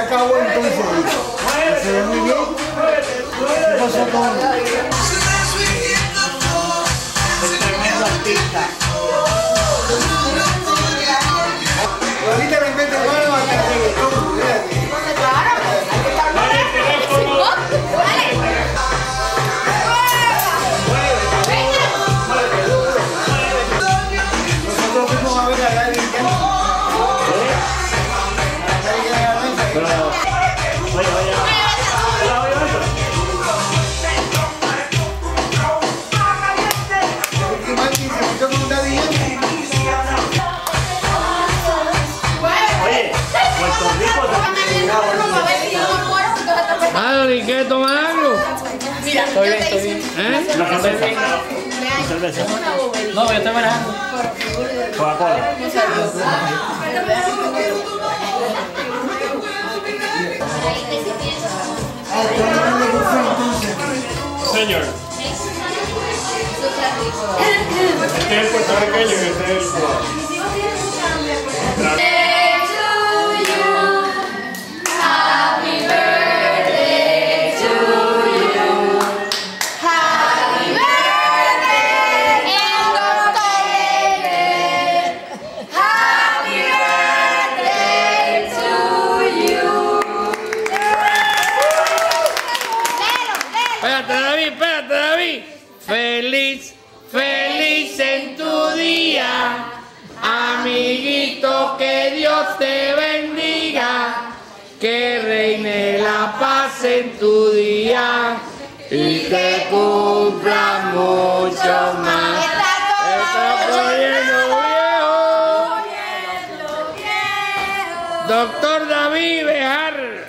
acabó entonces. Se ve muy bien. ¿Qué pasó con él? Es tremendo artista. Ahorita de repente hermano hasta el reggaetón. Claro, hay que estar mal. Nosotros fuimos a ver a Daddy Yankee. Adri, ¿qué tomar algo? Mira, Estoy bien. ¿Eh? La cerveza. No, yo estoy manejando. Coca-Cola. Señor. Este es el puertorriqueño y este es el cubano. Espérate, David. Feliz, feliz en tu día. Amiguito, que Dios te bendiga. Que reine la paz en tu día. Y que cumpla mucho más. Está poniendo viejo. Doctor David Bejar.